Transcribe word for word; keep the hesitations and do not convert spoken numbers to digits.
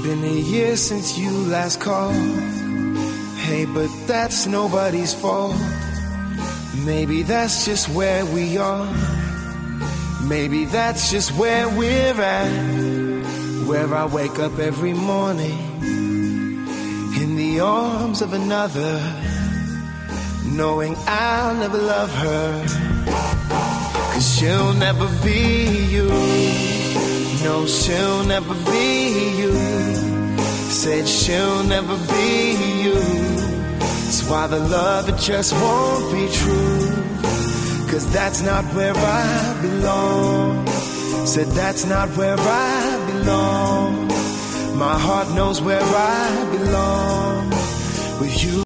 been a year since you last called. Hey, but that's nobody's fault. Maybe that's just where we are. Maybe that's just where we're at. Where I wake up every morning in the arms of another, knowing I'll never love her. Cause she'll never be you. No, she'll never be you. Said she'll never be you. That's why the love, it just won't be true. Cause that's not where I belong. Said that's not where I belong. My heart knows where I belong. With you.